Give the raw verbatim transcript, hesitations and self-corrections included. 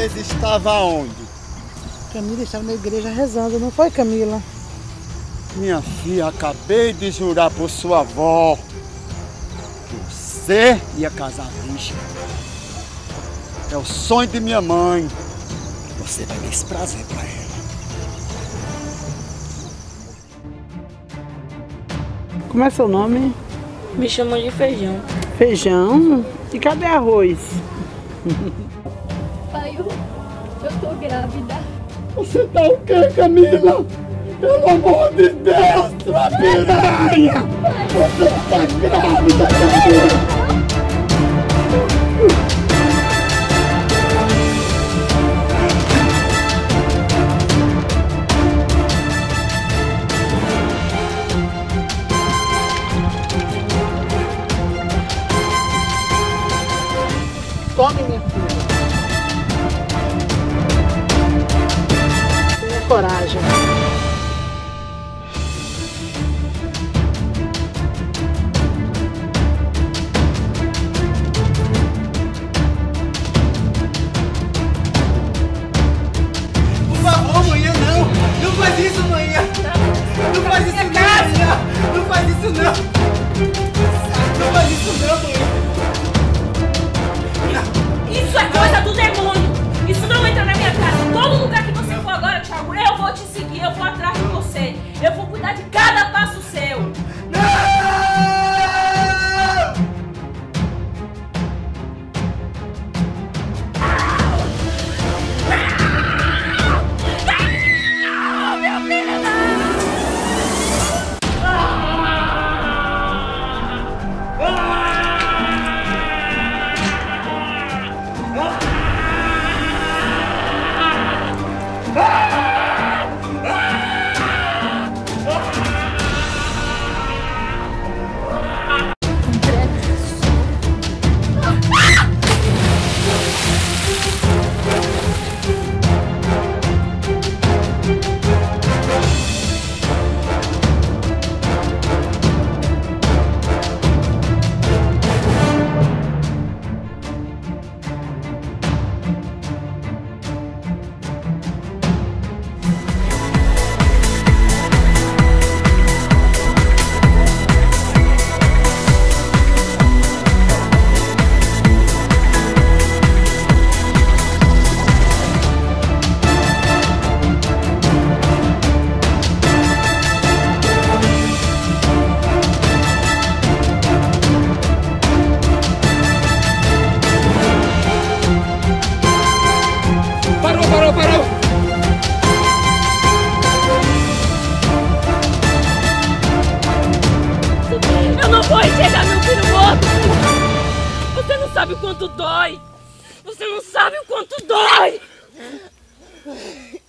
vocês estavam onde? Camila estava na igreja rezando, não foi, Camila? Minha filha, acabei de jurar por sua avó que você ia casar virgem. É o sonho de minha mãe. Você vai dar esse prazer pra ela. Como é seu nome? Me chamam de Feijão. Feijão? E cadê arroz? Pai, eu, eu tô grávida. Você tá o quê, Camila? Pelo amor de Deus, sua piranha! Você tá grávida, Camila! Tome, minha filha. Tenha coragem. Por favor, manhã, não! Não faz isso, manhã! Não faz isso, não, manhã! Não faz isso, não! Não faz isso, não, manhã! Isso é coisa do demônio! Isso não entra na minha casa! Todo lugar que você for agora, Thiago, eu vou te seguir, eu vou atrás de você. Eu vou cuidar de cada passo seu. Não! Meu filho, não! Você não sabe o quanto dói! Você não sabe o quanto dói!